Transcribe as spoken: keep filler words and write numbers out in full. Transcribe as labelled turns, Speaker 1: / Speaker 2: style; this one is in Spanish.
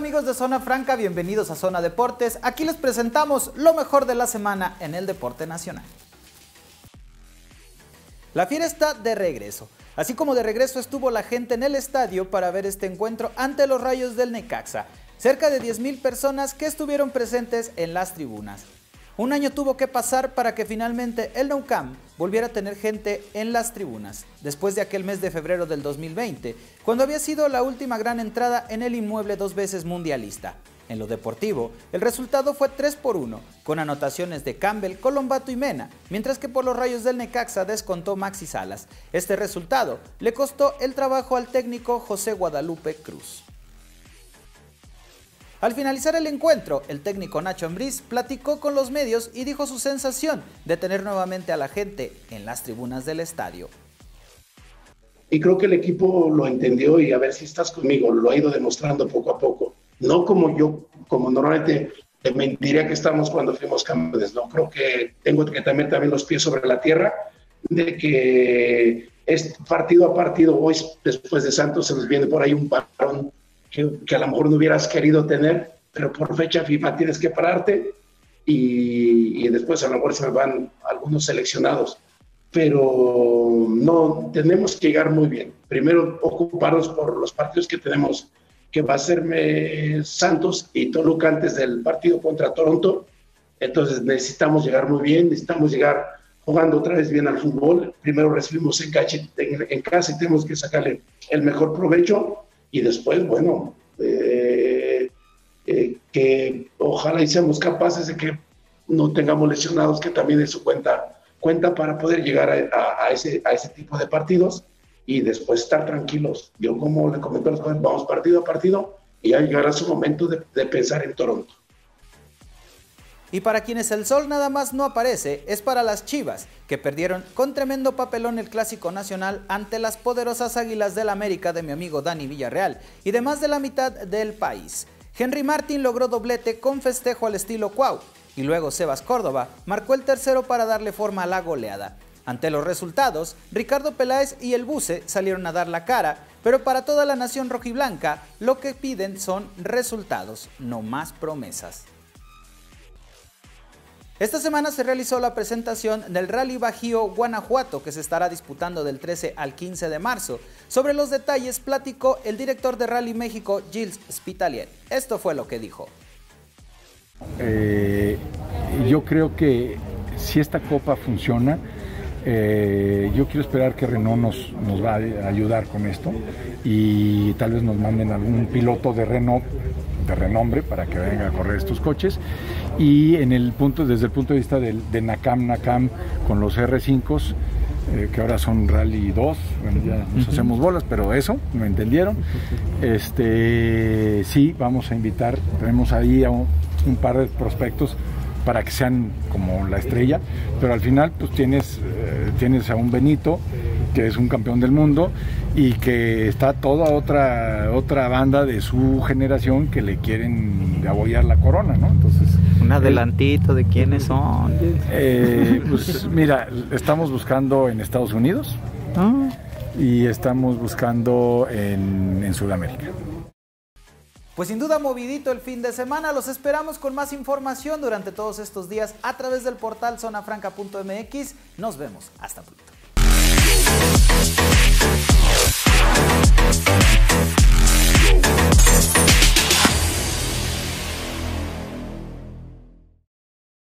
Speaker 1: amigos de Zona Franca? Bienvenidos a Zona Deportes. Aquí les presentamos lo mejor de la semana en el deporte nacional. La fiera está de regreso, así como de regreso estuvo la gente en el estadio para ver este encuentro ante los Rayos del Necaxa. Cerca de diez mil personas que estuvieron presentes en las tribunas. Un año tuvo que pasar para que finalmente el Nou Camp volviera a tener gente en las tribunas, después de aquel mes de febrero del dos mil veinte, cuando había sido la última gran entrada en el inmueble dos veces mundialista. En lo deportivo, el resultado fue tres por uno, con anotaciones de Campbell, Colombato y Mena, mientras que por los Rayos del Necaxa descontó Maxi Salas. Este resultado le costó el trabajo al técnico José Guadalupe Cruz. Al finalizar el encuentro, el técnico Nacho Ambriz platicó con los medios y dijo su sensación de tener nuevamente a la gente en las tribunas del estadio.
Speaker 2: Y creo que el equipo lo entendió y a ver si estás conmigo, lo ha ido demostrando poco a poco. No como yo, como normalmente te mentiría que estamos cuando fuimos campeones, no, creo que tengo que también, también los pies sobre la tierra, de que es partido a partido. Hoy después de Santos se nos viene por ahí un parón Que, que a lo mejor no hubieras querido tener, pero por fecha FIFA tienes que pararte y, y después a lo mejor se me van algunos seleccionados. Pero no, tenemos que llegar muy bien. Primero ocuparnos por los partidos que tenemos, que va a ser Santos y Toluca antes del partido contra Toronto. Entonces necesitamos llegar muy bien, necesitamos llegar jugando otra vez bien al fútbol. Primero recibimos en, cache, en, en casa y tenemos que sacarle el mejor provecho. Y después, bueno, eh, eh, que ojalá y seamos capaces de que no tengamos lesionados, que también eso cuenta, cuenta para poder llegar a, a, a, ese, a ese tipo de partidos y después estar tranquilos. Yo, como le comenté a los jóvenes, vamos partido a partido y ya llegará su momento de, de pensar en Toronto.
Speaker 1: Y para quienes el sol nada más no aparece, es para las Chivas, que perdieron con tremendo papelón el Clásico Nacional ante las poderosas Águilas del América de mi amigo Dani Villarreal y de más de la mitad del país. Henry Martin logró doblete con festejo al estilo Cuau, y luego Sebas Córdoba marcó el tercero para darle forma a la goleada. Ante los resultados, Ricardo Peláez y el Buce salieron a dar la cara, pero para toda la nación rojiblanca, lo que piden son resultados, no más promesas. Esta semana se realizó la presentación del Rally Bajío Guanajuato, que se estará disputando del trece al quince de marzo. Sobre los detalles platicó el director de Rally México, Gilles Spitalier. Esto fue lo que dijo.
Speaker 3: Eh, yo creo que si esta copa funciona, eh, yo quiero esperar que Renault nos, nos va a ayudar con esto y tal vez nos manden algún piloto de Renault de renombre para que venga a correr estos coches. Y en el punto, desde el punto de vista de, de Nakam Nakam con los R cinco, eh, que ahora son Rally dos, bueno, ya nos uh-huh. hacemos bolas, pero eso, ¿me entendieron? Este, sí, vamos a invitar, tenemos ahí a un, un par de prospectos para que sean como la estrella, pero al final pues tienes, eh, tienes a un Benito, que es un campeón del mundo, y que está toda otra otra banda de su generación que le quieren abollar la corona, ¿no? Entonces,
Speaker 4: un adelantito de quiénes son.
Speaker 3: Eh, pues mira, estamos buscando en Estados Unidos ¿Ah? y estamos buscando en, en Sudamérica.
Speaker 1: Pues sin duda movidito el fin de semana, los esperamos con más información durante todos estos días a través del portal zona franca punto m x. Nos vemos, hasta pronto.